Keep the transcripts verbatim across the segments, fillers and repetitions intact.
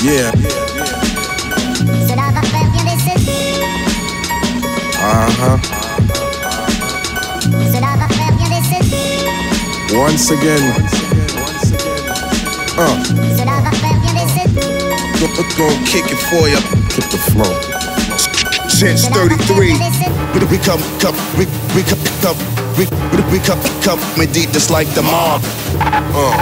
Yeah. Cela va faire bien des saisons. Uh-huh. Cela va faire bien des saisons. Once again. Uh. Cela va faire bien des saisons. Gon' kick it for ya. Kick the flow. Since thirty-three, we we come, come, we we come, come, we we we come, come, me deep just like the mob. Uh.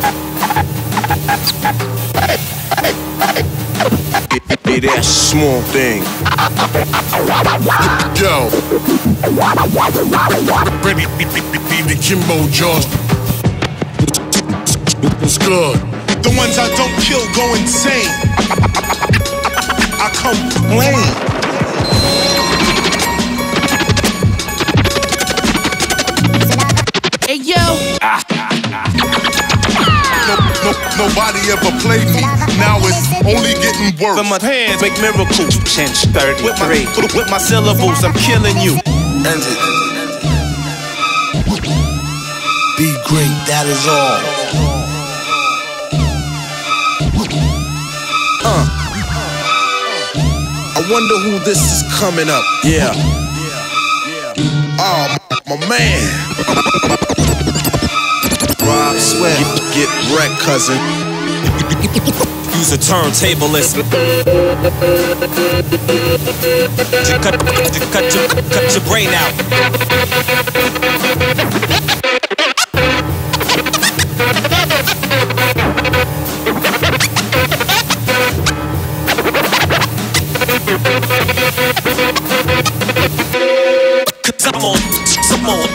Hey, that small thing. Yo, ready, be the Kimbo Jaws. What's good? The ones I don't kill go insane. I complain. Hey yo! No, no, nobody ever played me. Now it's only getting worse. But my hands make miracles. Since thirty-three. With my, with my syllables, I'm killing you. End it. Be great, that is all. Uh. I wonder who this is coming up. Yeah. Oh, my, my man. Rob Sweat. Get, get wrecked, cousin. Use a turntable, listen. Just cut, just cut, your, cut your brain out. Cause I'm on, some on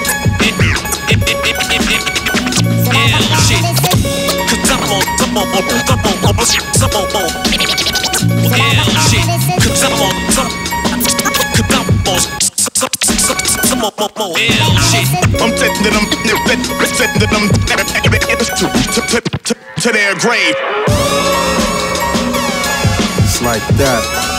ill shit. Cause I'm on, I'm on, I'm on, I'm on, I'm on ill shit. Cause I'm on, some, cause I'm on some more ill shit. I'm setting them, setting them to, to, to, to their grave. It's like that.